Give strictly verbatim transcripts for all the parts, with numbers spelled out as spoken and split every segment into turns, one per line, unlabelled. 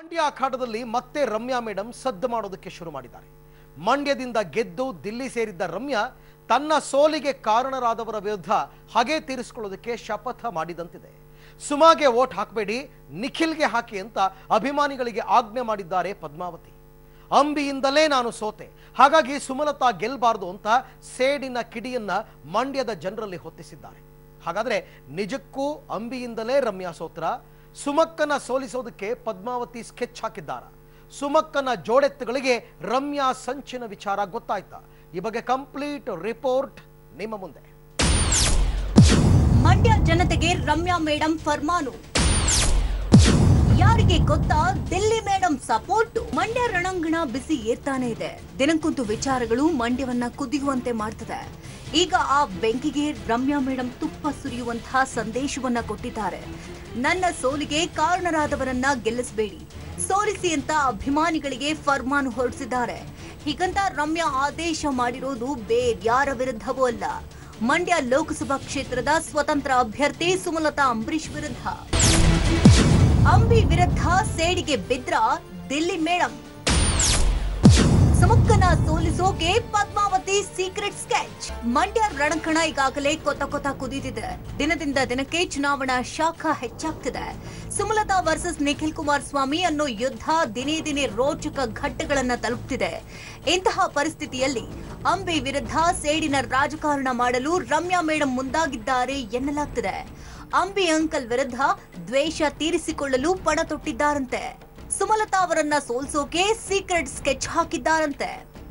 ಮಂಡ್ಯ ಅಖಾಡದಲ್ಲಿ ಮತ್ತೆ ರಮ್ಯಾ ಮೇಡಂ ಸದ್ದು ಮಾಡೋದಕ್ಕೆ ಶುರು ಮಾಡಿದ್ದಾರೆ. ಮಂಡ್ಯದಿಂದ ಗೆದ್ದು ದಿಲ್ಲಿ ಸೇರಿದ್ದ ರಮ್ಯಾ ತನ್ನ ಸೋಲಿಗೆ ಕಾರಣರಾದವರ ವಿರುದ್ಧ ಹಗೆ ತೀರಿಸಿಕೊಳ್ಳೋದಕ್ಕೆ ಶಪಥ ಮಾಡಿದಂತಿದೆ. ಸುಮಾಗೆ ವೋಟ್ ಹಾಕಬೇಡಿ, ನಿಖಿಲ್ಗೆ ಹಾಕಿ ಅಂತ ಅಭಿಮಾನಿಗಳಿಗೆ ಆಜ್ಞೆ ಮಾಡಿದ್ದಾರೆ ಪದ್ಮಾವತಿ. ಅಂಬಿಯಿಂದಲೇ ನಾನು ಸೋತೆ, ಹಾಗಾಗಿ ಸುಮಲತಾ ಗೆಲ್ಲಬಾರದು ಅಂತ ಸೇಡಿನ ಕಿಡಿಯನ್ನ ಮಂಡ್ಯದ ಜನರಲ್ಲಿ ಹೊತ್ತಿಸಿದ್ದಾರೆ. ಹಾಗಾದ್ರೆ ನಿಜಕ್ಕೂ ಅಂಬಿಯಿಂದಲೇ ರಮ್ಯಾ ಸೋತ್ರ? ಸುಮಕ್ಕನ ಸೋಲಿಸೋದಕ್ಕೆ ಪದ್ಮಾವತಿ ಸ್ಕೆಚ್ ಹಾಕಿದ್ದಾರ? ಸುಮಕ್ಕನ ಜೋಡೆತ್ತುಗಳಿಗೆ ರಮ್ಯಾ ಸಂಚಿನ ವಿಚಾರ ಗೊತ್ತಾಯ್ತಾ? ಈ ಬಗ್ಗೆ ಕಂಪ್ಲೀಟ್ ರಿಪೋರ್ಟ್ ನಿಮ್ಮ ಮುಂದೆ.
ಮಂಡ್ಯ ಜನತೆಗೆ ರಮ್ಯಾ ಮೇಡಂ ಫರ್ಮಾನು. ಯಾರಿಗೆ ಗೊತ್ತಾ ದಿಲ್ಲಿ ಮೇಡಂ ಸಪೋರ್ಟ್? ಮಂಡ್ಯ ರಣಾಂಗಣ ಬಿಸಿ ಏರ್ತಾನೆ ಇದೆ. ದಿನಕ್ಕೊಂದು ವಿಚಾರಗಳು ಮಂಡ್ಯವನ್ನ ಕುದಿಯುವಂತೆ ಮಾಡ್ತದೆ. ಈಗ ಆ ಬೆಂಕಿಗೆ ರಮ್ಯಾ ಮೇಡಂ ತುಪ್ಪ ಸುರಿಯುವಂತಹ ಸಂದೇಶವನ್ನ ಕೊಟ್ಟಿದ್ದಾರೆ. ನನ್ನ ಸೋಲಿಗೆ ಕಾರಣರಾದವರನ್ನ ಗೆಲ್ಲಿಸಬೇಡಿ, ಸೋಲಿಸಿ ಅಂತ ಅಭಿಮಾನಿಗಳಿಗೆ ಫರ್ಮಾನು ಹೊರಡಿಸಿದ್ದಾರೆ. ಹೀಗಂತ ರಮ್ಯಾ ಆದೇಶ ಮಾಡಿರೋದು ಬೇರ್ಯಾರ ವಿರುದ್ಧವೂ ಅಲ್ಲ, ಮಂಡ್ಯ ಲೋಕಸಭಾ ಕ್ಷೇತ್ರದ ಸ್ವತಂತ್ರ ಅಭ್ಯರ್ಥಿ ಸುಮಲತಾ ಅಂಬರೀಶ್ ವಿರುದ್ಧ. ಅಂಬಿ ವಿರುದ್ಧ ಸೇಡಿಗೆ ಬಿದ್ರ ದಿಲ್ಲಿ ಮೇಡಂ. ಸುಮಕ್ಕನ ಸೋಲಿಸೋಕೆ ಪದ್ಮಾವತಿ ಸೀಕ್ರೆಟ್ ಸ್ಕೆಚ್. ಮಂಡ್ಯ ರಣಕಣ ಈಗಾಗಲೇ ಕೊತ ಕೊತ ಕುದಿದಿದೆ. ದಿನದಿಂದ ದಿನಕ್ಕೆ ಚುನಾವಣಾ ಶಾಖ ಹೆಚ್ಚಾಗ್ತಿದೆ. ಸುಮಲತಾ ವರ್ಸಸ್ ನಿಖಿಲ್ ಕುಮಾರಸ್ವಾಮಿ ಅನ್ನೋ ಯುದ್ಧ ದಿನೇ ದಿನೇ ರೋಚಕ ಘಟ್ಟಗಳನ್ನ ತಲುಪುತ್ತಿದೆ. ಇಂತಹ ಪರಿಸ್ಥಿತಿಯಲ್ಲಿ ಅಂಬಿ ವಿರುದ್ಧ ಸೇಡಿನ ರಾಜಕಾರಣ ಮಾಡಲು ರಮ್ಯಾ ಮೇಡಂ ಮುಂದಾಗಿದ್ದಾರೆ ಎನ್ನಲಾಗ್ತಿದೆ. ಅಂಬಿ ಅಂಕಲ್ ವಿರುದ್ಧ ದ್ವೇಷ ತೀರಿಸಿಕೊಳ್ಳಲು ಪಣ ತೊಟ್ಟಿದ್ದಾರಂತೆ. ಸುಮಲತಾ ಅವರನ್ನ ಸೋಲ್ಸೋಕೆ ಸೀಕ್ರೆಟ್ ಸ್ಕೆಚ್ ಹಾಕಿದ್ದಾರಂತೆ.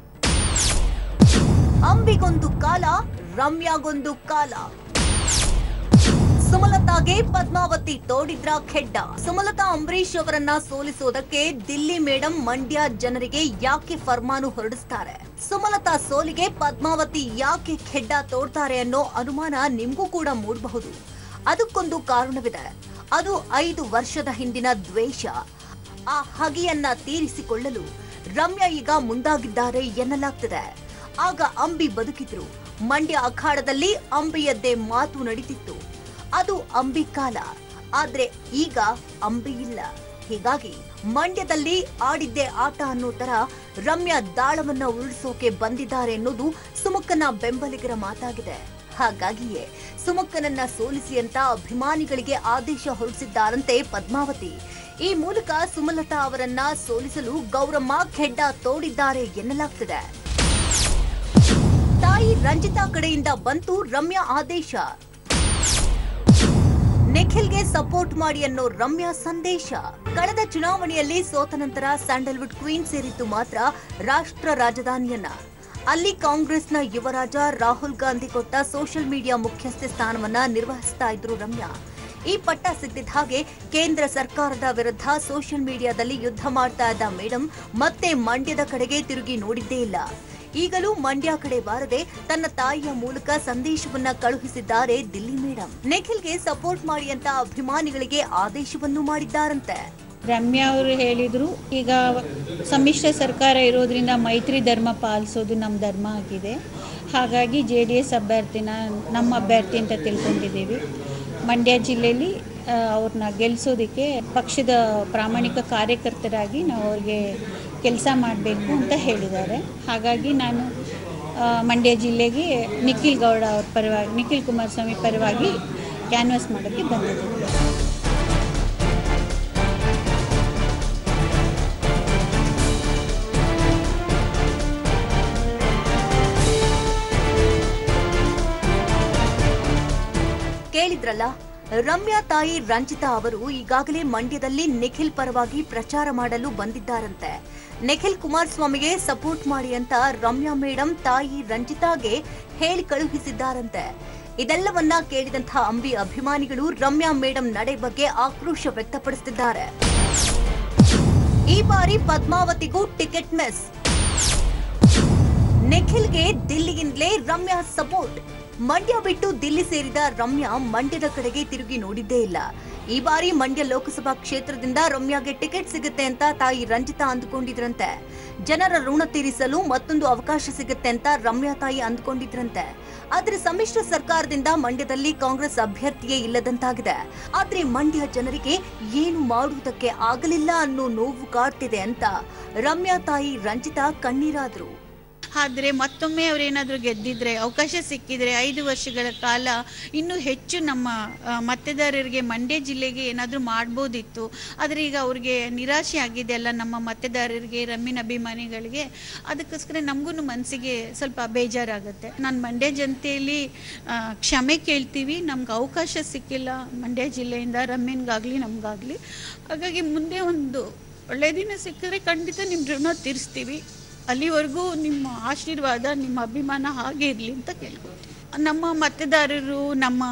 ಅಂಬಿಗೊಂದು ಕಾಲ, ರಮ್ಯಾಗೊಂದು ಕಾಲ. ಸುಮಲತಾಗೆ ಪದ್ಮಾವತಿ ತೋಡಿದ್ರ ಖೆಡ್ಡ. ಸುಮಲತಾ ಅಂಬರೀಶ್ ಅವರನ್ನ ಸೋಲಿಸೋದಕ್ಕೆ ದಿಲ್ಲಿ ಮೇಡಂ ಮಂಡ್ಯ ಜನರಿಗೆ ಯಾಕೆ ಫರ್ಮಾನು ಹೊರಡಿಸ್ತಾರೆ? ಸುಮಲತಾ ಸೋಲಿಗೆ ಪದ್ಮಾವತಿ ಯಾಕೆ ಖೆಡ್ಡ ತೋಡ್ತಾರೆ ಅನ್ನೋ ಅನುಮಾನ ನಿಮ್ಗೂ ಕೂಡ ಮೂಡಬಹುದು. ಅದಕ್ಕೊಂದು ಕಾರಣವಿದೆ. ಅದು ಐದು ವರ್ಷದ ಹಿಂದಿನ ದ್ವೇಷ. ಆ ಹಗೆಯನ್ನ ತೀರಿಸಿಕೊಳ್ಳಲು ರಮ್ಯಾ ಈಗ ಮುಂದಾಗಿದ್ದಾರೆ ಎನ್ನಲಾಗ್ತದೆ. ಆಗ ಅಂಬಿ ಬದುಕಿದ್ರು. ಮಂಡ್ಯ ಅಖಾಡದಲ್ಲಿ ಅಂಬಿಯದ್ದೇ ಮಾತು ನಡೀತಿತ್ತು. ಅದು ಅಂಬಿ ಕಾಲ. ಆದ್ರೆ ಈಗ ಅಂಬಿ ಇಲ್ಲ. ಹೀಗಾಗಿ ಮಂಡ್ಯದಲ್ಲಿ ಆಡಿದ್ದೇ ಆಟ ಅನ್ನೋ ತರ ರಮ್ಯಾ ದಾಳವನ್ನ ಉರುಳಿಸೋಕೆ ಬಂದಿದ್ದಾರೆ ಎನ್ನುವುದು ಸುಮಕ್ಕನ ಬೆಂಬಲಿಗರ ಮಾತಾಗಿದೆ. ಹಾಗಾಗಿಯೇ ಸುಮಕ್ಕನನ್ನ ಸೋಲಿಸಿ ಅಂತ ಅಭಿಮಾನಿಗಳಿಗೆ ಆದೇಶ ಹೊರಡಿಸಿದ್ದಾರಂತೆ ಪದ್ಮಾವತಿ. ಈ ಮೂಲಕ ಸುಮಲತಾ ಅವರನ್ನ ಸೋಲಿಸಲು ಗೌರಮ್ಮ ಖೆಡ್ಡ ತೋಡಿದ್ದಾರೆ ಎನ್ನಲಾಗ್ತಿದೆ. ತಾಯಿ ರಂಜಿತಾ ಕಡೆಯಿಂದ ಬಂತು ರಮ್ಯಾ ಆದೇಶ. ನಿಖಿಲ್ಗೆ ಸಪೋರ್ಟ್ ಮಾಡಿ ಅನ್ನೋ ರಮ್ಯಾ ಸಂದೇಶ. ಕಳೆದ ಚುನಾವಣೆಯಲ್ಲಿ ಸೋತ ನಂತರ ಸ್ಯಾಂಡಲ್ವುಡ್ ಕ್ವೀನ್ ಸೇರಿದ್ದು ಮಾತ್ರ ರಾಷ್ಟ್ರ ರಾಜಧಾನಿಯನ್ನ. ಅಲ್ಲಿ ಕಾಂಗ್ರೆಸ್ನ ಯುವರಾಜ ರಾಹುಲ್ ಗಾಂಧಿ ಕೊಟ್ಟ ಸೋಷಿಯಲ್ ಮೀಡಿಯಾ ಮುಖ್ಯಸ್ಥೆ ಸ್ಥಾನವನ್ನ ನಿರ್ವಹಿಸ್ತಾ ಇದ್ರು ರಮ್ಯಾ. ಈ ಪಟ್ಟ ಸಿಕ್ಕಿದ ಹಾಗೆ ಕೇಂದ್ರ ಸರ್ಕಾರದ ವಿರುದ್ಧ ಸೋಷಿಯಲ್ ಮೀಡಿಯಾದಲ್ಲಿ ಯುದ್ಧ ಮಾಡ್ತಾ ಇದ್ದ ಮೇಡಂ ಮತ್ತೆ ಮಂಡ್ಯದ ಕಡೆಗೆ ತಿರುಗಿ ನೋಡಿದ್ದೇ ಇಲ್ಲ. ಈಗಲೂ ಮಂಡ್ಯ ಕಡೆ ಬಾರದೆ ತನ್ನ ತಾಯಿಯ ಮೂಲಕ ಸಂದೇಶವನ್ನ ಕಳುಹಿಸಿದ್ದಾರೆ ದಿಲ್ಲಿ ಮೇಡಂ. ನಿಖಿಲ್ಗೆ ಸಪೋರ್ಟ್ ಮಾಡಿ ಅಂತ ಅಭಿಮಾನಿಗಳಿಗೆ ಆದೇಶವನ್ನು ಮಾಡಿದ್ದಾರಂತೆ.
ರಮ್ಯಾ ಅವರು ಹೇಳಿದ್ರು, ಈಗ ಸಮ್ಮಿಶ್ರ ಸರ್ಕಾರ ಇರೋದ್ರಿಂದ ಮೈತ್ರಿ ಧರ್ಮ ಪಾಲಿಸೋದು ನಮ್ಮ ಧರ್ಮ ಆಗಿದೆ. ಹಾಗಾಗಿ ಜೆ ಡಿ ಎಸ್ ಅಭ್ಯರ್ಥಿನ ನಮ್ಮ ಅಭ್ಯರ್ಥಿ ಅಂತ ತಿಳ್ಕೊಂಡಿದ್ದೀವಿ. ಮಂಡ್ಯ ಜಿಲ್ಲೆಯಲ್ಲಿ ಅವ್ರನ್ನ ಗೆಲ್ಲಿಸೋದಕ್ಕೆ ಪಕ್ಷದ ಪ್ರಾಮಾಣಿಕ ಕಾರ್ಯಕರ್ತರಾಗಿ ನಾವು ಅವ್ರಿಗೆ ಕೆಲಸ ಮಾಡಬೇಕು ಅಂತ ಹೇಳಿದ್ದಾರೆ. ಹಾಗಾಗಿ ನಾನು ಮಂಡ್ಯ ಜಿಲ್ಲೆಗೆ ನಿಖಿಲ್ ಗೌಡ ಅವ್ರ ಪರವಾಗಿ, ನಿಖಿಲ್ ಕುಮಾರಸ್ವಾಮಿ ಪರವಾಗಿ ಕ್ಯಾನ್ವಾಸ್ ಮಾಡೋಕ್ಕೆ ಬಂದಿದ್ದೀನಿ.
ಕೇಳಿದ್ರಲ್ಲ, ರಮ್ಯಾ ತಾಯಿ ರಂಜಿತಾ ಅವರು ಈಗಾಗಲೇ ಮಂಡ್ಯದಲ್ಲಿ ನಿಖಿಲ್ ಪರವಾಗಿ ಪ್ರಚಾರ ಮಾಡಲು ಬಂದಿದ್ದಾರಂತೆ. ನಿಖಿಲ್ ಕುಮಾರಸ್ವಾಮಿಗೆ ಸಪೋರ್ಟ್ ಮಾಡಿ ಅಂತ ರಮ್ಯಾ ಮೇಡಂ ತಾಯಿ ರಂಜಿತಾಗೆ ಹೇಳಿ ಕಳುಹಿಸಿದ್ದಾರಂತೆ. ಇದೆಲ್ಲವನ್ನ ಕೇಳಿದಂತಹ ಅಂಬಿ ಅಭಿಮಾನಿಗಳು ರಮ್ಯಾ ಮೇಡಂ ನಡೆ ಬಗ್ಗೆ ಆಕ್ರೋಶ ವ್ಯಕ್ತಪಡಿಸುತ್ತಿದ್ದಾರೆ. ಈ ಬಾರಿ ಪದ್ಮಾವತಿಗೂ ಟಿಕೆಟ್ ಮಿಸ್. ನಿಖಿಲ್ಗೆ ದಿಲ್ಲಿಯಿಂದಲೇ ರಮ್ಯಾ ಸಪೋರ್ಟ್. ಮಂಡ್ಯ ಬಿಟ್ಟು ದಿಲ್ಲಿ ಸೇರಿದ ರಮ್ಯಾ ಮಂಡ್ಯದ ಕಡೆಗೆ ತಿರುಗಿ ನೋಡಿದ್ದೇ ಇಲ್ಲ. ಈ ಬಾರಿ ಮಂಡ್ಯ ಲೋಕಸಭಾ ಕ್ಷೇತ್ರದಿಂದ ರಮ್ಯಾಗೆ ಟಿಕೆಟ್ ಸಿಗುತ್ತೆ ಅಂತ ತಾಯಿ ರಂಜಿತಾ ಅಂದುಕೊಂಡಿದ್ರಂತೆ. ಜನರ ಋಣ ತೀರಿಸಲು ಮತ್ತೊಂದು ಅವಕಾಶ ಸಿಗುತ್ತೆ ಅಂತ ರಮ್ಯಾ ತಾಯಿ ಅಂದುಕೊಂಡಿದ್ರಂತೆ. ಆದ್ರೆ ಸಮ್ಮಿಶ್ರ ಸರ್ಕಾರದಿಂದ ಮಂಡ್ಯದಲ್ಲಿ ಕಾಂಗ್ರೆಸ್ ಅಭ್ಯರ್ಥಿಯೇ ಇಲ್ಲದಂತಾಗಿದೆ. ಆದ್ರೆ ಮಂಡ್ಯ ಜನರಿಗೆ ಏನು ಮಾಡುವುದಕ್ಕೆ ಆಗಲಿಲ್ಲ ಅನ್ನೋ ನೋವು ಕಾಡ್ತಿದೆ ಅಂತ ರಮ್ಯಾ ತಾಯಿ ರಂಜಿತಾ ಕಣ್ಣೀರಾದ್ರು.
ಆದರೆ ಮತ್ತೊಮ್ಮೆ ಅವರೇನಾದರೂ ಗೆದ್ದಿದ್ರೆ, ಅವಕಾಶ ಸಿಕ್ಕಿದ್ರೆ ಐದು ವರ್ಷಗಳ ಕಾಲ ಇನ್ನೂ ಹೆಚ್ಚು ನಮ್ಮ ಮತದಾರರಿಗೆ ಮಂಡ್ಯ ಜಿಲ್ಲೆಗೆ ಏನಾದರೂ ಮಾಡ್ಬೋದಿತ್ತು. ಆದರೆ ಈಗ ಅವ್ರಿಗೆ ನಿರಾಶೆ ಆಗಿದೆ ಅಲ್ಲ ನಮ್ಮ ಮತದಾರರಿಗೆ, ರಮ್ಯನ ಅಭಿಮಾನಿಗಳಿಗೆ. ಅದಕ್ಕೋಸ್ಕರ ನಮಗೂ ಮನಸ್ಸಿಗೆ ಸ್ವಲ್ಪ ಬೇಜಾರಾಗುತ್ತೆ. ನಾನು ಮಂಡ್ಯ ಜನತೆಯಲ್ಲಿ ಕ್ಷಮೆ ಕೇಳ್ತೀವಿ, ನಮ್ಗೆ ಅವಕಾಶ ಸಿಕ್ಕಿಲ್ಲ ಮಂಡ್ಯ ಜಿಲ್ಲೆಯಿಂದ, ರಮ್ಯನ್ಗಾಗಲಿ ನಮಗಾಗಲಿ. ಹಾಗಾಗಿ ಮುಂದೆ ಒಂದು ಒಳ್ಳೆಯ ದಿನ ಸಿಕ್ಕಿದ್ರೆ ಖಂಡಿತ ನಿಮ್ಮ ಋಣ ತೀರಿಸ್ತೀವಿ. ಅಲ್ಲಿವರೆಗೂ ನಿಮ್ಮ ಆಶೀರ್ವಾದ, ನಿಮ್ಮ ಅಭಿಮಾನ ಹಾಗೆ ಇರಲಿ ಅಂತ ಕೇಳ್ಕೊತೀವಿ. ನಮ್ಮ ಮತದಾರರು, ನಮ್ಮ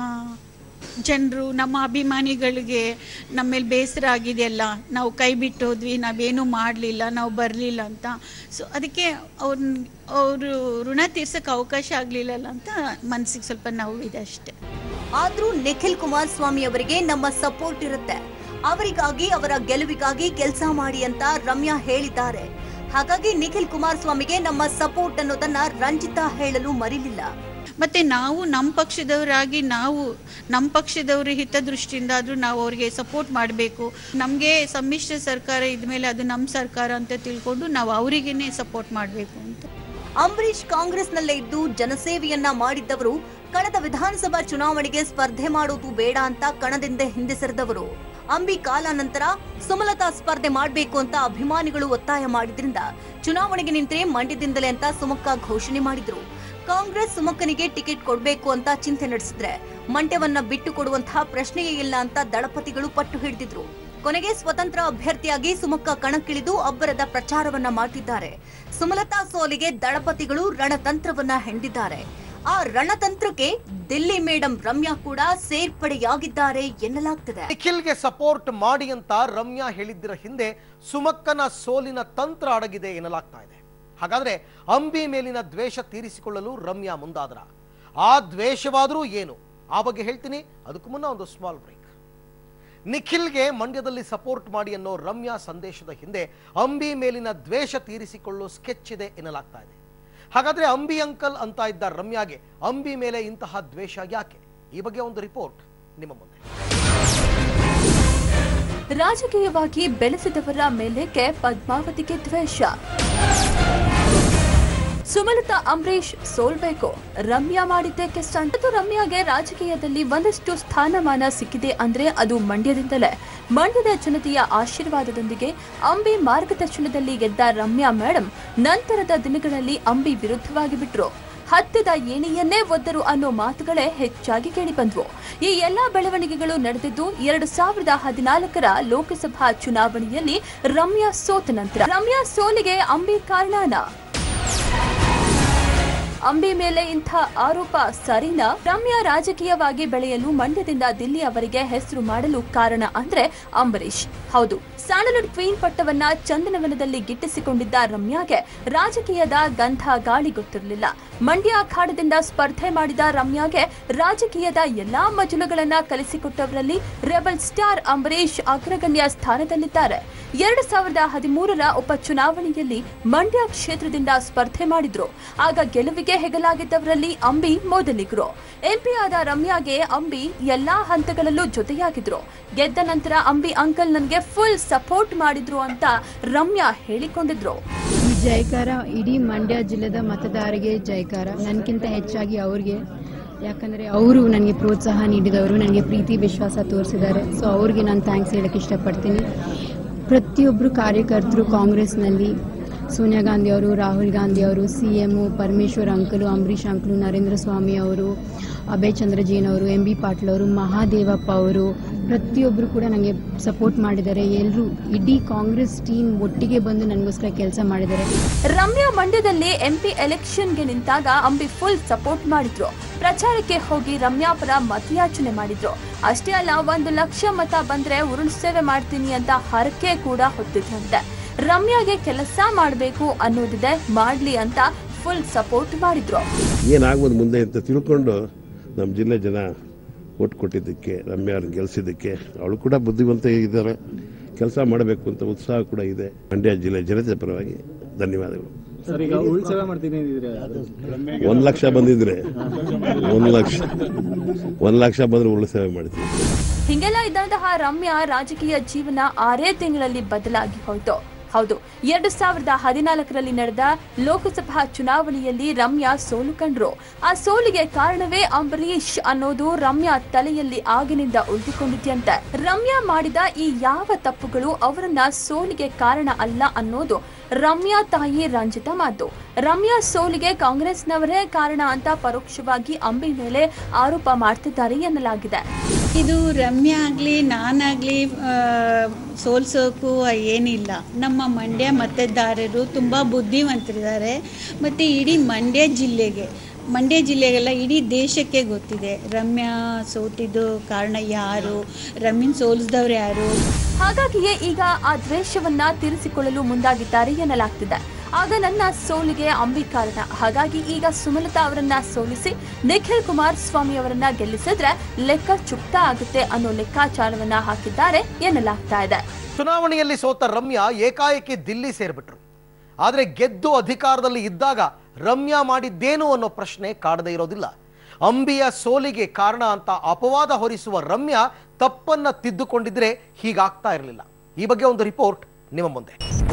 ಜನರು, ನಮ್ಮ ಅಭಿಮಾನಿಗಳಿಗೆ ನಮ್ಮ ಮೇಲೆ ಬೇಸರ ಆಗಿದೆಯಲ್ಲ, ನಾವು ಕೈ ಬಿಟ್ಟು ಹೋದ್ವಿ, ನಾವೇನೂ ಮಾಡಲಿಲ್ಲ, ನಾವು ಬರಲಿಲ್ಲ ಅಂತ. ಸೊ ಅದಕ್ಕೆ ಅವ್ರ ಅವರು ಋಣ ತೀರ್ಸೋಕ್ಕೆ ಅವಕಾಶ ಆಗಲಿಲ್ಲಲ್ಲ ಅಂತ ಮನಸ್ಸಿಗೆ ಸ್ವಲ್ಪ ನೋವಿದೆ ಅಷ್ಟೆ.
ಆದರೂ ನಿಖಿಲ್ ಕುಮಾರಸ್ವಾಮಿ ಅವರಿಗೆ ನಮ್ಮ ಸಪೋರ್ಟ್ ಇರುತ್ತೆ, ಅವರಿಗಾಗಿ, ಅವರ ಗೆಲುವಿಗಾಗಿ ಕೆಲಸ ಮಾಡಿ ಅಂತ ರಮ್ಯಾ ಹೇಳಿದ್ದಾರೆ. ಹಾಗಾಗಿ ನಿಖಿಲ್ ಕುಮಾರಸ್ವಾಮಿಗೆ ನಮ್ಮ ಸಪೋರ್ಟ್ ಅನ್ನೋದನ್ನ ರಂಜಿತಾ ಹೇಳಲು ಮರಿಲಿಲ್ಲ.
ಮತ್ತೆ ನಾವು ನಮ್ಮ ಪಕ್ಷದವರಾಗಿ, ನಾವು ನಮ್ಮ ಪಕ್ಷದವರ ಹಿತದೃಷ್ಟಿಯಿಂದ ಆದರೂ ನಾವು ಅವ್ರಿಗೆ ಸಪೋರ್ಟ್ ಮಾಡಬೇಕು. ನಮಗೆ ಸಮ್ಮಿಶ್ರ ಸರ್ಕಾರ ಇದ್ಮೇಲೆ ಅದು ನಮ್ಮ ಸರ್ಕಾರ ಅಂತ ತಿಳ್ಕೊಂಡು ನಾವು ಅವರಿಗೇನೆ ಸಪೋರ್ಟ್ ಮಾಡಬೇಕು ಅಂತ.
ಅಂಬರೀಶ್ ಕಾಂಗ್ರೆಸ್ನಲ್ಲೇ ಇದ್ದು ಜನಸೇವೆಯನ್ನ ಮಾಡಿದ್ದವರು ಕಳೆದ ವಿಧಾನಸಭಾ ಚುನಾವಣೆಗೆ ಸ್ಪರ್ಧೆ ಮಾಡೋದು ಬೇಡ ಅಂತ ಕಣದಿಂದ ಹಿಂದೆ ಸರಿದವರು. ಅಂಬಿ ಕಾಲ ನಂತರ ಸುಮಲತಾ ಸ್ಪರ್ಧೆ ಮಾಡಬೇಕು ಅಂತ ಅಭಿಮಾನಿಗಳು ಒತ್ತಾಯ ಮಾಡಿದ್ರಿಂದ ಚುನಾವಣೆಗೆ ನಿಂತರೆ ಮಂಡ್ಯದಿಂದಲೇ ಅಂತ ಸುಮಕ್ಕ ಘೋಷಣೆ ಮಾಡಿದ್ರು. ಕಾಂಗ್ರೆಸ್ ಸುಮಕ್ಕನಿಗೆ ಟಿಕೆಟ್ ಕೊಡಬೇಕು ಅಂತ ಚಿಂತೆ ನಡೆಸಿದ್ರೆ ಮಂಡ್ಯವನ್ನ ಬಿಟ್ಟು ಕೊಡುವಂತಹ ಪ್ರಶ್ನೆಯೇ ಇಲ್ಲ ಅಂತ ದಳಪತಿಗಳು ಪಟ್ಟು ಹಿಡಿದಿದ್ರು. ಕೊನೆಗೆ ಸ್ವತಂತ್ರ ಅಭ್ಯರ್ಥಿಯಾಗಿ ಸುಮಕ್ಕ ಕಣಕ್ಕಿಳಿದು ಅಬ್ಬರದ ಪ್ರಚಾರವನ್ನ ಮಾಡ್ತಿದ್ದಾರೆ. ಸುಮಲತಾ ಸೋಲಿಗೆ ದಳಪತಿಗಳು ರಣತಂತ್ರವನ್ನ ಹೆಣೆದಿದ್ದಾರೆ. ಆ ರಣತಂತ್ರಕ್ಕೆ ದಿಲ್ಲಿ ಮೇಡಂ ರಮ್ಯಾ ಕೂಡ ಸೇರ್ಪಡೆಯಾಗಿದ್ದಾರೆ ಎನ್ನಲಾಗ್ತದೆ.
ನಿಖಿಲ್ಗೆ ಸಪೋರ್ಟ್ ಮಾಡಿ ಅಂತ ರಮ್ಯಾ ಹೇಳಿದ್ದರ ಹಿಂದೆ ಸುಮಕ್ಕನ ಸೋಲಿನ ತಂತ್ರ ಅಡಗಿದೆ ಎನ್ನಲಾಗ್ತಾ ಇದೆ. ಹಾಗಾದ್ರೆ ಅಂಬಿ ಮೇಲಿನ ದ್ವೇಷ ತೀರಿಸಿಕೊಳ್ಳಲು ರಮ್ಯಾ ಮುಂದಾದ್ರ? ಆ ದ್ವೇಷವಾದರೂ ಏನು, ಆ ಬಗ್ಗೆ ಹೇಳ್ತೀನಿ. ಅದಕ್ಕೂ ಮುನ್ನ ಒಂದು ಸ್ಮಾಲ್ ಬ್ರೇಕ್. ನಿಖಿಲ್ಗೆ ಮಂಡ್ಯದಲ್ಲಿ ಸಪೋರ್ಟ್ ಮಾಡಿ ಅನ್ನೋ ರಮ್ಯಾ ಸಂದೇಶದ ಹಿಂದೆ ಅಂಬಿ ಮೇಲಿನ ದ್ವೇಷ ತೀರಿಸಿಕೊಳ್ಳೋ ಸ್ಕೆಚ್ ಇದೆ ಎನ್ನಲಾಗ್ತಾ ಇದೆ. ಹಾಗಾದ್ರೆ ಅಂಬಿ ಅಂಕಲ್ ಅಂತ ಇದ್ದ ರಮ್ಯಾಗೆ ಅಂಬಿ ಮೇಲೆ ಇಂತಹ ದ್ವೇಷ ಯಾಕೆ? ಈ ಬಗ್ಗೆ ಒಂದು ರಿಪೋರ್ಟ್ ನಿಮ್ಮ ಮುಂದೆ.
ರಾಜಕೀಯವಾಗಿ ಬೆಳೆಸಿದವರ ಮೇಲೇಕೆ ಪದ್ಮಾವತಿಗೆ ದ್ವೇಷ? ಸುಮಲತಾ ಅಂಬರೀಶ್ ಸೋಲ್ಬೇಕು, ರಮ್ಯಾ ಮಾಡಿದ್ದಕ್ಕೆ ಸ್ಟಂಟ್. ರಮ್ಯಾಗೆ ರಾಜಕೀಯದಲ್ಲಿ ಒಂದಷ್ಟು ಸ್ಥಾನಮಾನ ಸಿಕ್ಕಿದೆ ಅಂದ್ರೆ ಅದು ಮಂಡ್ಯದಿಂದಲೇ. ಮಂಡ್ಯದ ಜನತೆಯ ಆಶೀರ್ವಾದದೊಂದಿಗೆ ಅಂಬಿ ಮಾರ್ಗದರ್ಶನದಲ್ಲಿ ಗೆದ್ದ ರಮ್ಯಾ ಮೇಡಂ ನಂತರದ ದಿನಗಳಲ್ಲಿ ಅಂಬಿ ವಿರುದ್ಧವಾಗಿ ಬಿಟ್ರು. ಹತ್ತಿದ ಏಣಿಯನ್ನೇ ಒದ್ದರು ಅನ್ನೋ ಮಾತುಗಳೇ ಹೆಚ್ಚಾಗಿ ಕೇಳಿಬಂದ್ವು. ಈ ಎಲ್ಲಾ ಬೆಳವಣಿಗೆಗಳು ನಡೆದಿದ್ದು ಎರಡು ಸಾವಿರದ ಹದಿನಾಲ್ಕರ ಲೋಕಸಭಾ ಚುನಾವಣೆಯಲ್ಲಿ ರಮ್ಯಾ ಸೋತ ನಂತರ. ರಮ್ಯಾ ಸೋಲಿಗೆ ಅಂಬಿ ಕಾರಣನಾ? ಅಂಬಿ ಮೇಲೆ ಇಂಥ ಆರೋಪ ಸರಿನಾ? ರಮ್ಯಾ ರಾಜಕೀಯವಾಗಿ ಬೆಳೆಯಲು ಮಂಡ್ಯದಿಂದ ದಿಲ್ಲಿ ಅವರಿಗೆ ಹೆಸರು ಮಾಡಲು ಕಾರಣ ಅಂದ್ರೆ ಅಂಬರೀಶ್. ಹೌದು, ಸ್ಯಾಂಡಲ್ವುಡ್ ಕ್ವೀನ್ ಪಟ್ಟವನ್ನ ಚಂದನವನದಲ್ಲಿ ಗಿಟ್ಟಿಸಿಕೊಂಡಿದ್ದ ರಮ್ಯಾಗೆ ರಾಜಕೀಯದ ಗಂಧ ಗಾಳಿ ಗೊತ್ತಿರಲಿಲ್ಲ. ಮಂಡ್ಯ ಅಖಾಡದಿಂದ ಸ್ಪರ್ಧೆ ಮಾಡಿದ ರಮ್ಯಾಗೆ ರಾಜಕೀಯದ ಎಲ್ಲಾ ಮಜಲುಗಳನ್ನ ಕಲಿಸಿಕೊಟ್ಟವರಲ್ಲಿ ರೆಬಲ್ ಸ್ಟಾರ್ ಅಂಬರೀಶ್ ಅಗ್ರಗಣ್ಯ ಸ್ಥಾನದಲ್ಲಿದ್ದಾರೆ. ಎರಡು ಸಾವಿರದ ಹದಿಮೂರರ ಉಪಚುನಾವಣೆಯಲ್ಲಿ ಮಂಡ್ಯ ಕ್ಷೇತ್ರದಿಂದ ಸ್ಪರ್ಧೆ ಮಾಡಿದ್ರು. ಆಗ ಗೆಲುವಿಗೆ ಹೆಗಲಾಗಿದ್ದವರಲ್ಲಿ ಅಂಬಿ ಮೊದಲಿಗರು. ಎಂಪಿ ಆದ ರಮ್ಯಾಗೆ ಅಂಬಿ ಎಲ್ಲಾ ಹಂತಗಳಲ್ಲೂ ಜೊತೆಯಾಗಿದ್ರು. ಗೆದ್ದ ನಂತರ ಅಂಬಿ ಅಂಕಲ್ ನನಗೆ ಫುಲ್ ಸಪೋರ್ಟ್ ಮಾಡಿದ್ರು ಅಂತ ರಮ್ಯಾ ಹೇಳಿಕೊಂಡಿದ್ರು.
ಈ ಜಯಕಾರ ಇಡೀ ಮಂಡ್ಯ ಜಿಲ್ಲೆದ ಮತದಾರರಿಗೆ ಜಯಕಾರ, ನನಗಿಂತ ಹೆಚ್ಚಾಗಿ ಅವ್ರಿಗೆ. ಯಾಕಂದರೆ ಅವರು ನನಗೆ ಪ್ರೋತ್ಸಾಹ ನೀಡಿದವರು, ನನಗೆ ಪ್ರೀತಿ ವಿಶ್ವಾಸ ತೋರಿಸಿದ್ದಾರೆ. ಸೊ ಅವ್ರಿಗೆ ನಾನು ಥ್ಯಾಂಕ್ಸ್ ಹೇಳಕ್ಕೆ ಇಷ್ಟಪಡ್ತೀನಿ. ಪ್ರತಿಯೊಬ್ಬರು ಕಾರ್ಯಕರ್ತರು ಕಾಂಗ್ರೆಸ್ನಲ್ಲಿ ಸೋನಿಯಾ ಗಾಂಧಿ ಅವರು, ರಾಹುಲ್ ಗಾಂಧಿ ಅವರು, C M, Parameshwar uncle, Ambareesh uncle, Narendra Swamy ಅವರು, ಅಭಯ್ ಚಂದ್ರ ಜೈನ್ ಅವರು, ಎಂ ಬಿ ಪಾಟೀಲ್ ಅವರು, ಮಹಾದೇವಪ್ಪ ಅವರು, ಪ್ರತಿಯೊಬ್ಬರು ಕೂಡ ನನಗೆ ಸಪೋರ್ಟ್ ಮಾಡಿದ್ದಾರೆ. ಎಲ್ಲರೂ ಇಡೀ ಕಾಂಗ್ರೆಸ್ ಟೀಮ್ ಒಟ್ಟಿಗೆ ಬಂದು ನನಗೋಸ್ಕರ ಕೆಲಸ ಮಾಡಿದ್ದಾರೆ.
ರಮ್ಯಾ ಮಂಡ್ಯದಲ್ಲಿ ಎಂಪಿ ಎಲೆಕ್ಷನ್ಗೆ ನಿಂತಾಗ ಅಂಬಿ ಫುಲ್ ಸಪೋರ್ಟ್ ಮಾಡಿದ್ರು. ಪ್ರಚಾರಕ್ಕೆ ಹೋಗಿ ರಮ್ಯಾ ಪರ ಮತಯಾಚನೆ ಮಾಡಿದ್ರು. ಅಷ್ಟೇ ಅಲ್ಲ, ಒಂದು ಲಕ್ಷ ಮತ ಬಂದ್ರೆ ಉರುಳು ಸೇವೆ ಮಾಡ್ತೀನಿ ಅಂತ ಹರಕೆ ಕೂಡ ಹೊತ್ತಿದ್ರಂತೆ. ರಮ್ಯಾಗೆ ಕೆಲಸ ಮಾಡಬೇಕು ಅನ್ನೋದಿದೆ, ಮಾಡ್ಲಿ ಅಂತ ಫುಲ್ ಸಪೋರ್ಟ್ ಮಾಡಿದ್ರು.
ಏನಾಗ್ಬೋದು ಮುಂದೆ ಅಂತ ತಿಳ್ಕೊಂಡು ನಮ್ಮ ಜಿಲ್ಲೆ ಜನ ಓಟ್ ಕೊಟ್ಟಿದ್ದಕ್ಕೆ, ರಮ್ಯಾ ಅವ್ರನ್ನ ಗೆಲ್ಲಿಸಿದ್ದಕ್ಕೆ. ಅವಳು ಕೂಡ ಬುದ್ಧಿವಂತ ಇದ್ದಾರೆ, ಕೆಲಸ ಮಾಡಬೇಕು ಅಂತ ಉತ್ಸಾಹ ಕೂಡ ಇದೆ. ಮಂಡ್ಯ ಜಿಲ್ಲೆ ಜನತೆ ಪರವಾಗಿ ಧನ್ಯವಾದಗಳು. ಒಂದು ಲಕ್ಷ ಬಂದಿದ್ರೆ ಒಂದು ಲಕ್ಷ ಒಂದು ಲಕ್ಷ ಬಂದ್ರೆ ಉಳ್ಳು ಸೇವೆ ಮಾಡ್ತೀವಿ.
ಹಿಂಗೆಲ್ಲ ಇದ್ದಂತಹ ರಮ್ಯಾ ರಾಜಕೀಯ ಜೀವನ ಆರೇ ತಿಂಗಳಲ್ಲಿ ಬದಲಾಗಿ ಹೋಯಿತು. ಹೌದು, ಎರಡು ಸಾವಿರದ ಹದಿನಾಲ್ಕರಲ್ಲಿ ನಡೆದ ಲೋಕಸಭಾ ಚುನಾವಣೆಯಲ್ಲಿ ರಮ್ಯಾ ಸೋಲು ಕಂಡ್ರು. ಆ ಸೋಲಿಗೆ ಕಾರಣವೇ ಅಂಬರೀಶ್ ಅನ್ನೋದು ರಮ್ಯಾ ತಲೆಯಲ್ಲಿ ಆಗಿನಿಂದ ಉಳಿದುಕೊಂಡಿದ್ಯಂತೆ. ರಮ್ಯಾ ಮಾಡಿದ ಈ ಯಾವ ತಪ್ಪುಗಳು ಅವರನ್ನ ಸೋಲಿಗೆ ಕಾರಣ ಅಲ್ಲ ಅನ್ನೋದು ರಮ್ಯಾ ತಾಯಿ ರಂಜಿತಾ ಮಾತು. ರಮ್ಯಾ ಸೋಲಿಗೆ ಕಾಂಗ್ರೆಸ್ನವರೇ ಕಾರಣ ಅಂತ ಪರೋಕ್ಷವಾಗಿ ಅಂಬಿ ಮೇಲೆ ಆರೋಪ ಮಾಡ್ತಿದ್ದಾರೆ ಎನ್ನಲಾಗಿದೆ.
ಇದು ರಮ್ಯಾ ಆಗಲಿ ನಾನಾಗಲಿ ಸೋಲ್ಸೋಕ್ಕೂ ಏನಿಲ್ಲ. ನಮ್ಮ ಮಂಡ್ಯ ಮತದಾರರು ತುಂಬ ಬುದ್ಧಿವಂತರಿದ್ದಾರೆ. ಮತ್ತು ಇಡೀ ಮಂಡ್ಯ ಜಿಲ್ಲೆಗೆ ಮಂಡ್ಯ ಜಿಲ್ಲೆಗೆಲ್ಲ ಇಡೀ ದೇಶಕ್ಕೆ ಗೊತ್ತಿದೆ ರಮ್ಯಾ ಸೋತಿದ್ದು ಕಾರಣ ಯಾರು, ರಮ್ಯನ್ ಸೋಲಿಸಿದವ್ರು ಯಾರು.
ಹಾಗಾಗಿಯೇ ಈಗ ಆ ದ್ವೇಷವನ್ನ ತೀರಿಸಿಕೊಳ್ಳಲು ಮುಂದಾಗಿದ್ದಾರೆ ಎನ್ನಲಾಗ್ತಿದೆ. ಆಗ ನನ್ನ ಸೋಲಿಗೆ ಅಂಬಿ ಕಾರಣ, ಹಾಗಾಗಿ ಈಗ ಸುಮಲತಾ ಅವರನ್ನ ಸೋಲಿಸಿ ನಿಖಿಲ್ ಕುಮಾರಸ್ವಾಮಿ ಅವರನ್ನ ಗೆಲ್ಲಿಸಿದ್ರೆ ಲೆಕ್ಕ ಚುಕ್ತ ಆಗುತ್ತೆ ಅನ್ನೋ ಲೆಕ್ಕಾಚಾರವನ್ನ ಹಾಕಿದ್ದಾರೆ ಎನ್ನಲಾಗ್ತಾ ಇದೆ.
ಚುನಾವಣೆಯಲ್ಲಿ ಸೋತ ರಮ್ಯಾ ಏಕಾಏಕಿ ದಿಲ್ಲಿ ಸೇರ್ಬಿಟ್ರು. ಆದ್ರೆ ಗೆದ್ದು ಅಧಿಕಾರದಲ್ಲಿ ಇದ್ದಾಗ ರಮ್ಯಾ ಮಾಡಿದ್ದೇನು ಅನ್ನೋ ಪ್ರಶ್ನೆ ಕಾಡದೇ ಇರೋದಿಲ್ಲ. ಅಂಬಿಯ ಸೋಲಿಗೆ ಕಾರಣ ಅಂತ ಅಪವಾದ ಹೊರಿಸುವ ರಮ್ಯಾ ತಪ್ಪನ್ನ ತಿದ್ದುಕೊಂಡಿದ್ರೆ ಹೀಗಾಗ್ತಾ ಇರಲಿಲ್ಲ. ಈ ಬಗ್ಗೆ ಒಂದು ರಿಪೋರ್ಟ್ ನಿಮ್ಮ ಮುಂದೆ.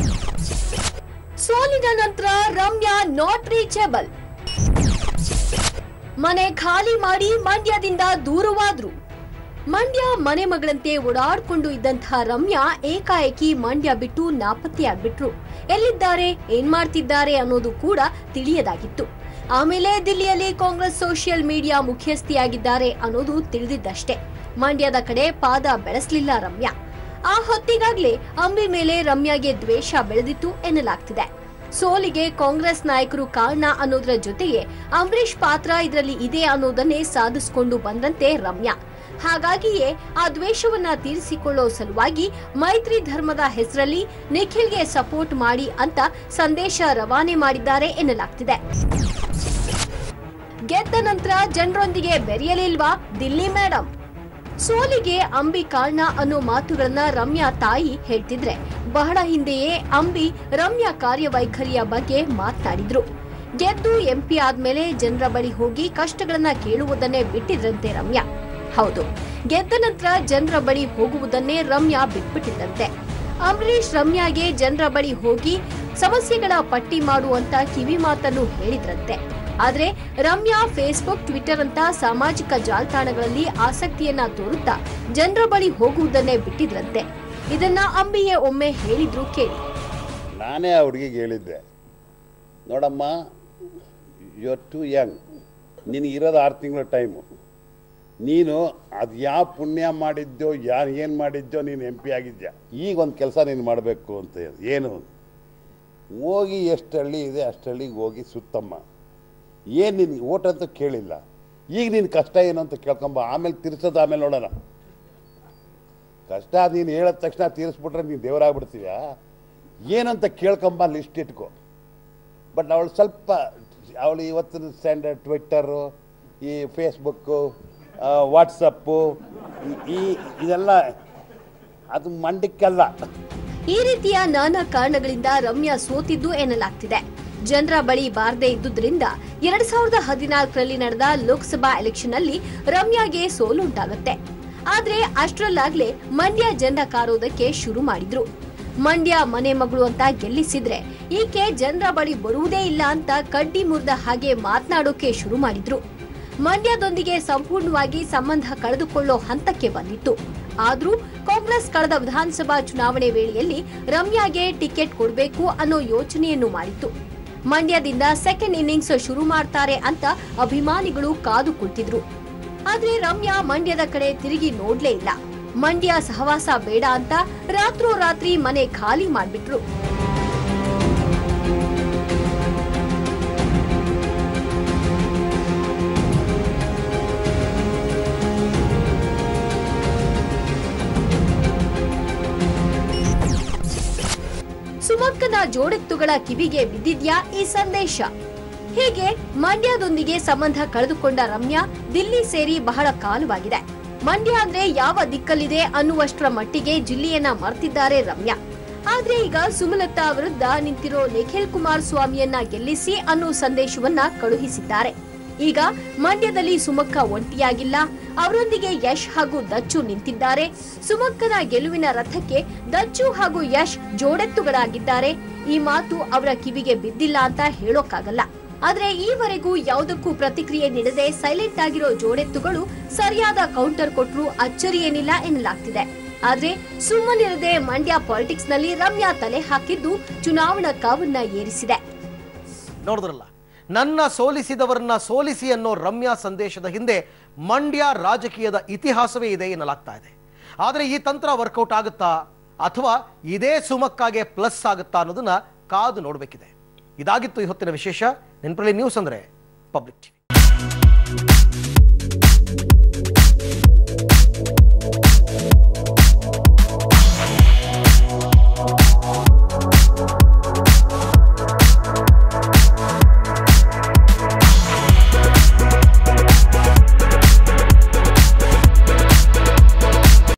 ಸೋಲಿನ ನಂತರ ರಮ್ಯಾ ನಾಟ್ ರೀಚೇಬಲ್, ಮನೆ ಖಾಲಿ ಮಾಡಿ ಮಂಡ್ಯದಿಂದ ದೂರವಾದ್ರು. ಮಂಡ್ಯ ಮನೆ ಮಗಳಂತೆ ಓಡಾಡ್ಕೊಂಡು ಇದ್ದಂತಹ ರಮ್ಯಾ ಏಕಾಏಕಿ ಮಂಡ್ಯ ಬಿಟ್ಟು ನಾಪತ್ತೆಯಾಗ್ಬಿಟ್ರು. ಎಲ್ಲಿದ್ದಾರೆ, ಏನ್ ಮಾಡ್ತಿದ್ದಾರೆ ಅನ್ನೋದು ಕೂಡ ತಿಳಿಯದಾಗಿತ್ತು. ಆಮೇಲೆ ದಿಲ್ಲಿಯಲ್ಲಿ ಕಾಂಗ್ರೆಸ್ ಸೋಷಿಯಲ್ ಮೀಡಿಯಾ ಮುಖ್ಯಸ್ಥಿಯಾಗಿದ್ದಾರೆ ಅನ್ನೋದು ತಿಳಿದಿದ್ದಷ್ಟೇ. ಮಂಡ್ಯದ ಕಡೆ ಪಾದ ಬೆಳೆಸಲಿಲ್ಲ ರಮ್ಯಾ. ಆ ಹೊತ್ತಿಗಾಗ್ಲೇ ಅಂಬಿ ಮೇಲೆ ರಮ್ಯಾಗೆ ದ್ವೇಷ ಬೆಳೆದಿತ್ತು ಎನ್ನಲಾಗ್ತಿದೆ. ಸೋಲಿಗೆ ಕಾಂಗ್ರೆಸ್ ನಾಯಕರು ಕಾರಣ ಅನ್ನೋದ್ರ ಜೊತೆಗೆ ಅಂಬರೀಶ್ ಪಾತ್ರ ಇದರಲ್ಲಿ ಇದೆ ಅನ್ನೋದನ್ನೇ ಸಾಧಿಸಿಕೊಂಡು ಬಂದಂತೆ ರಮ್ಯಾ. ಹಾಗಾಗಿಯೇ ಆ ದ್ವೇಷವನ್ನ ತೀರಿಸಿಕೊಳ್ಳೋ ಸಲುವಾಗಿ ಮೈತ್ರಿ ಧರ್ಮದ ಹೆಸರಲ್ಲಿ ನಿಖಿಲ್ಗೆ ಸಪೋರ್ಟ್ ಮಾಡಿ ಅಂತ ಸಂದೇಶ ರವಾನೆ ಮಾಡಿದ್ದಾರೆ ಎನ್ನಲಾಗ್ತಿದೆ. ಗೆದ್ದ ನಂತರ ಜನರೊಂದಿಗೆ ಬೆರೆಯಲಿಲ್ವಾ ದಿಲ್ಲಿ ಮೇಡಮ್? ಸೋಲಿಗೆ ಅಂಬಿ ಕಾರಣ ಅನ್ನೋ ಮಾತುಗಳನ್ನ ರಮ್ಯಾ ತಾಯಿ ಹೇಳ್ತಿದ್ರೆ ಬಹಳ ಹಿಂದೆಯೇ ಅಂಬಿ ರಮ್ಯಾ ಕಾರ್ಯವೈಖರಿಯ ಬಗ್ಗೆ ಮಾತನಾಡಿದ್ರು. ಗೆದ್ದು ಎಂಪಿ ಆದ್ಮೇಲೆ ಜನರ ಬಳಿ ಹೋಗಿ ಕಷ್ಟಗಳನ್ನ ಕೇಳುವುದನ್ನೇ ಬಿಟ್ಟಿದ್ರಂತೆ ರಮ್ಯಾ. ಹೌದು, ಗೆದ್ದ ನಂತರ ಜನರ ಬಳಿ ಹೋಗುವುದನ್ನೇ ರಮ್ಯಾ ಬಿಟ್ಬಿಟ್ಟಿದ್ದಂತೆ. ಅಂಬರೀಶ್ ರಮ್ಯಾಗೆ ಜನರ ಬಳಿ ಹೋಗಿ ಸಮಸ್ಯೆಗಳ ಪಟ್ಟಿ ಮಾಡುವಂತ ಕಿವಿ ಮಾತನ್ನು ಹೇಳಿದ್ರಂತೆ. ಆದ್ರೆ ರಮ್ಯಾ ಫೇಸ್ಬುಕ್, ಟ್ವಿಟರ್ ಅಂತ ಸಾಮಾಜಿಕ ಜಾಲತಾಣಗಳಲ್ಲಿ ಆಸಕ್ತಿಯನ್ನ ತೋರುತ್ತಾ ಜನರ ಬಳಿ ಹೋಗುವುದನ್ನೇ ಬಿಟ್ಟಿದ್ರಂತೆ. ಇದನ್ನ ಅಂಬಿಯೇ ಒಮ್ಮೆ ಹೇಳಿದ್ರು ಕೇಳಿ.
ನಾನೇ ಆ ಹುಡುಗಿಗೆ ಹೇಳಿದ್ದೆ, ನೋಡಮ್ಮ, ಯು ಆರ್ ಟು ಯಂಗ್, ನಿನಗೆ ಇರೋದು ಆರು ತಿಂಗಳ ಟೈಮು. ನೀನು ಅದು ಯಾವ ಪುಣ್ಯ ಮಾಡಿದ್ದೋ, ಯಾರು ಏನು ಮಾಡಿದ್ದೋ ನೀನು ಎಂ ಪಿ ಆಗಿದ್ಯಾ. ಈಗ ಒಂದು ಕೆಲಸ ನೀನು ಮಾಡಬೇಕು ಅಂತ ಹೇಳಿ, ಏನು, ಹೋಗಿ ಎಷ್ಟು ಹಳ್ಳಿ ಇದೆ ಅಷ್ಟು ಹಳ್ಳಿಗೆ ಹೋಗಿ ಸುತ್ತಮ್ಮ. ಏನು ನಿನಗೆ ಓಟ್ ಅಂತ ಕೇಳಿಲ್ಲ, ಈಗ ನಿನ್ನ ಕಷ್ಟ ಏನು ಅಂತ ಕೇಳ್ಕೊಂಬ, ಆಮೇಲೆ ತೀರಿಸೋದು ಆಮೇಲೆ ನೋಡೋಣ. ಕಷ್ಟ ನೀನು ಹೇಳಿದ ತಕ್ಷಣ ತೀರಿಸ್ಬಿಟ್ರೆ ನೀನು ದೇವರಾಗ್ಬಿಡ್ತೀಯ. ಏನಂತ ಕೇಳ್ಕೊಂಬ, ಲಿಸ್ಟ್ ಇಟ್ಕೊ. ಬಟ್ ಅವಳು ಸ್ವಲ್ಪ, ಅವಳು ಇವತ್ತಿನ ಸ್ಟ್ಯಾಂಡರ್ಡ್ ಟ್ವಿಟ್ಟರು, ಈ ಫೇಸ್ಬುಕ್ಕು, ವಾಟ್ಸಪ್ಪು, ಈ ಇದೆಲ್ಲ ಅದು ಮಂಡಕ್ಕಲ್ಲ.
ಈ ರೀತಿಯ ನಾನಾ ಕಾರಣಗಳಿಂದ ರಮ್ಯಾ ಸೋತಿದ್ದು ಎನ್ನಲಾಗ್ತಿದೆ. ಜನರ ಬಳಿ ಬಾರದೇ ಇದ್ದುದರಿಂದ ಎರಡ್ ಸಾವಿರದ ಹದಿನಾಲ್ಕರಲ್ಲಿ ನಡೆದ ಲೋಕಸಭಾ ಎಲೆಕ್ಷನ್ ಅಲ್ಲಿ ರಮ್ಯಾಗೆ ಸೋಲುಂಟಾಗುತ್ತೆ. ಆದ್ರೆ ಅಷ್ಟರಲ್ಲಾಗ್ಲೇ ಮಂಡ್ಯ ಜನ ಕಾರೋದಕ್ಕೆ ಶುರು ಮಾಡಿದ್ರು. ಮಂಡ್ಯ ಮನೆ ಮಗಳು ಅಂತ ಗೆಲ್ಲಿಸಿದ್ರೆ ಈಕೆ ಜನರ ಬಳಿ ಬರುವುದೇ ಇಲ್ಲ ಅಂತ ಕಡ್ಡಿ ಮುರಿದ ಹಾಗೆ ಮಾತನಾಡೋಕೆ ಶುರು ಮಾಡಿದ್ರು. ಮಂಡ್ಯದೊಂದಿಗೆ ಸಂಪೂರ್ಣವಾಗಿ ಸಂಬಂಧ ಕಳೆದುಕೊಳ್ಳೋ ಹಂತಕ್ಕೆ ಬಂದಿತ್ತು. ಆದ್ರೂ ಕಾಂಗ್ರೆಸ್ ಕಳೆದ ವಿಧಾನಸಭಾ ಚುನಾವಣೆ ವೇಳೆಯಲ್ಲಿ ರಮ್ಯಾಗೆ ಟಿಕೆಟ್ ಕೊಡಬೇಕು ಅನ್ನೋ ಯೋಚನೆಯನ್ನು ಮಾಡಿತ್ತು. ಮಂಡ್ಯದಿಂದ ಸೆಕೆಂಡ್ ಇನ್ನಿಂಗ್ಸ್ ಶುರು ಮಾಡ್ತಾರೆ ಅಂತ ಅಭಿಮಾನಿಗಳು ಕಾದು ಕುಳಿತಿದ್ರು. ಆದ್ರೆ ರಮ್ಯಾ ಮಂಡ್ಯದ ಕಡೆ ತಿರುಗಿ ನೋಡ್ಲೇ ಇಲ್ಲ. ಮಂಡ್ಯ ಸಹವಾಸ ಬೇಡ ಅಂತ ರಾತ್ರೋರಾತ್ರಿ ಮನೆ ಖಾಲಿ ಮಾಡ್ಬಿಟ್ರು. ಸುಮಕ್ಕನ ಜೋಡೆತ್ತುಗಳ ಕಿವಿಗೆ ಬಿದ್ದಿದ್ಯಾ ಈ ಸಂದೇಶ? ಹೀಗೆ ಮಂಡ್ಯದೊಂದಿಗೆ ಸಂಬಂಧ ಕಳೆದುಕೊಂಡ ರಮ್ಯಾ ದಿಲ್ಲಿ ಸೇರಿ ಬಹಳ ಕಾಲವಾಗಿದೆ. ಮಂಡ್ಯ ಅಂದ್ರೆ ಯಾವ ದಿಕ್ಕಲ್ಲಿದೆ ಅನ್ನುವಷ್ಟರ ಮಟ್ಟಿಗೆ ಜಿಲ್ಲೆಯನ್ನ ಮರ್ತಿದ್ದಾರೆ ರಮ್ಯಾ. ಆದ್ರೆ ಈಗ ಸುಮಲತಾ ವಿರುದ್ಧ ನಿಂತಿರೋ ನಿಖಿಲ್ ಕುಮಾರಸ್ವಾಮಿಯನ್ನ ಗೆಲ್ಲಿಸಿ ಅನ್ನೋ ಸಂದೇಶವನ್ನ ಕಳುಹಿಸಿದ್ದಾರೆ. ಈಗ ಮಂಡ್ಯದಲ್ಲಿ ಸುಮಕ್ಕ ಒಂಟಿಯಾಗಿಲ್ಲ, ಅವರೊಂದಿಗೆ ಯಶ್ ಹಾಗೂ ದಚ್ಚು ನಿಂತಿದ್ದಾರೆ. ಸುಮಕ್ಕನ ಗೆಲುವಿನ ರಥಕ್ಕೆ ದಚ್ಚು ಹಾಗೂ ಯಶ್ ಜೋಡೆತ್ತುಗಳಾಗಿದ್ದಾರೆ. ಈ ಮಾತು ಅವರ ಕಿವಿಗೆ ಬಿದ್ದಿಲ್ಲ ಅಂತ ಹೇಳೋಕ್ಕಾಗಲ್ಲ. ಆದ್ರೆ ಈವರೆಗೂ ಯಾವುದಕ್ಕೂ ಪ್ರತಿಕ್ರಿಯೆ ನೀಡದೆ ಸೈಲೆಂಟ್ ಆಗಿರೋ ಜೋಡೆತ್ತುಗಳು ಸರಿಯಾದ ಕೌಂಟರ್ ಕೊಟ್ಟರು ಅಚ್ಚರಿ ಏನಿಲ್ಲ ಎನ್ನಲಾಗ್ತಿದೆ. ಆದ್ರೆ ಸುಮ್ಮನಿರದೆ ಮಂಡ್ಯ ಪಾಲಿಟಿಕ್ಸ್ ನಲ್ಲಿ ರಮ್ಯಾ ತಲೆ ಹಾಕಿದ್ದು ಚುನಾವಣಾ ಕಾವನ್ನ ಏರಿಸಿದೆ.
ನೋಡಿದ್ರಲ್ಲ, ನನ್ನ ಸೋಲಿಸಿದವರನ್ನ ಸೋಲಿಸಿ ಅನ್ನೋ ರಮ್ಯಾ ಸಂದೇಶದ ಹಿಂದೆ ಮಂಡ್ಯ ರಾಜಕೀಯದ ಇತಿಹಾಸವೇ ಇದೆ ಎನ್ನಲಾಗ್ತಾ ಇದೆ. ಆದ್ರೆ ಈ ತಂತ್ರ ವರ್ಕೌಟ್ ಆಗುತ್ತಾ ಅಥವಾ ಇದೇ ಸುಮಕ್ಕಾಗೆ ಪ್ಲಸ್ ಆಗುತ್ತಾ ಅನ್ನೋದನ್ನ ಕಾದು ನೋಡಬೇಕಿದೆ. ಇದಾಗಿತ್ತು ಈ ಹೊತ್ತಿನ ವಿಶೇಷ. ನೆನಪಲ್ಲಿ ನ್ಯೂಸ್ ಅಂದ್ರೆ ಪಬ್ಲಿಕ್ ಟಿವಿ.